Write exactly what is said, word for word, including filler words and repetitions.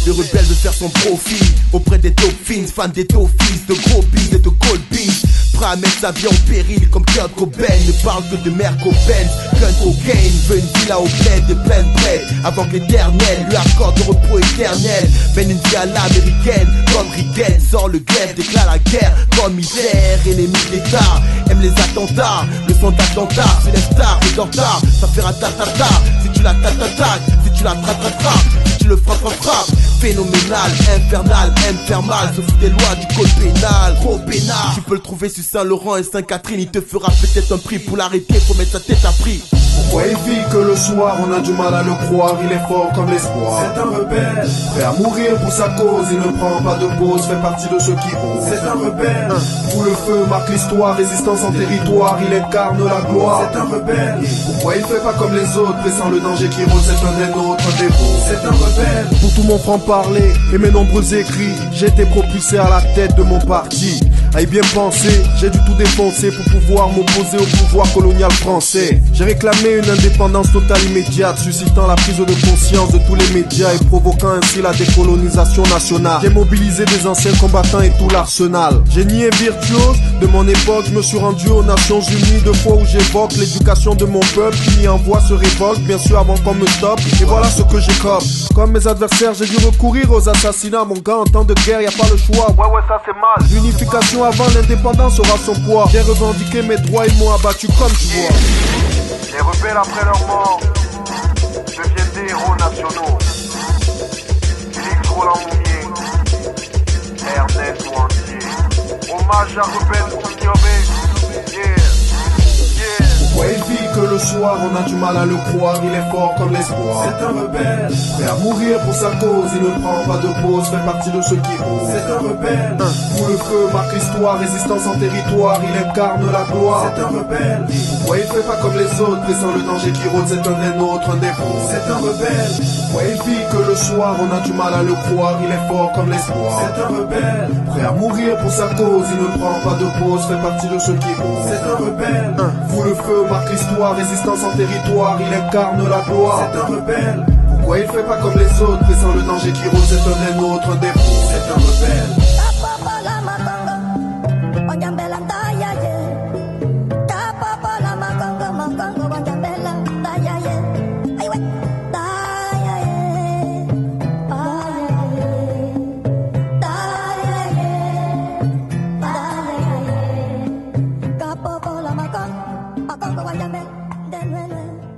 Le rebelle veut faire son profit auprès des top fins, fans des fils de gros billes et de gold beats. Prêt à mettre sa vie en péril comme Kurt Cobain. Ne parle que de mère Cobain, gun cocaine. Veut une villa au bled de plein de prêt avant que l'éternel lui accorde le repos éternel. Mène une vie à l'américaine comme Ricken. Sort le glaive, déclare la guerre comme Hitler. Ennemi d'État, aime les attentats. Le son d'attentat, c'est les stars, c'est en retard. Ça fait ratatata, si tu la tatatac, si tu la tratratrac, si tu le frappes, frappe, frappe. Phénoménal, infernal, infernal. Se fout des lois du code pénal, trop pénal. Tu peux le trouver sur Saint-Laurent et Sainte-Catherine. Il te fera peut-être un prix. Pour l'arrêter, faut mettre sa tête à prix. Pourquoi il vit que le soir, on a du mal à le croire. Il est fort comme l'espoir. C'est un rebelle, prêt à mourir pour sa cause. Il ne prend pas de pause, fait partie de ceux qui osent. C'est un rebelle, où le feu marque l'histoire. Résistance en territoire, il incarne la gloire. C'est un rebelle, pourquoi il fait pas comme les autres, pressant le danger qui rôde. C'est un des nôtres, un défaut. C'est un rebelle, pour tout mon franc-parler et mes nombreux écrits, j'ai été propulsé à la tête de mon parti. À y bien penser, j'ai dû tout défoncer pour pouvoir m'opposer au pouvoir colonial français. J'ai réclamé une indépendance totale immédiate, suscitant la prise de conscience de tous les médias et provoquant ainsi la décolonisation nationale. J'ai mobilisé des anciens combattants et tout l'arsenal. Génie et virtuose de mon époque, je me suis rendu aux Nations Unies deux fois où j'évoque l'éducation de mon peuple qui en voix se révolte, bien sûr avant qu'on me stoppe. Et voilà ce que j'écope. Comme mes adversaires, j'ai dû recourir aux assassinats. Mon gars, en temps de guerre, y a pas le choix. Ouais ouais ça c'est mal. L'unification avant l'indépendance aura son poids. J'ai revendiqué mes droits, ils m'ont abattu comme tu vois. Les rebelles après leur mort deviennent des héros nationaux. Félix Roland Moumier, Ernest Ouantier. Hommage à rebelle Ouniobé. Yeah, yeah. Pourquoi il vit que le soir, on a du mal à le croire. Il est fort comme l'espoir. C'est un rebelle, prêt à mourir pour sa cause. Il ne prend pas de pause, fait partie de ceux qui osent. c'est un rebelle, où le feu marque l'histoire. Résistance en territoire, il incarne la gloire. c'est un rebelle, pourquoi il fait pas comme les autres, pressant le danger qui rôde. C'est un des nôtres, un défaut. c'est un rebelle, pourquoi il vit que le soir, on a du mal à le croire. Il est fort comme l'espoir. c'est un rebelle, prêt à mourir pour sa cause. Il ne prend pas de pause, fait partie de ceux qui osent. c'est un rebelle, où le feu marque l'histoire. Résistance en territoire, il incarne la gloire. c'est un rebelle, pourquoi il fait pas comme les autres, pressant le danger qui rôde. C'est un des nôtres, un défaut. c'est un rebelle. Macongo, guayabel, de nuevo.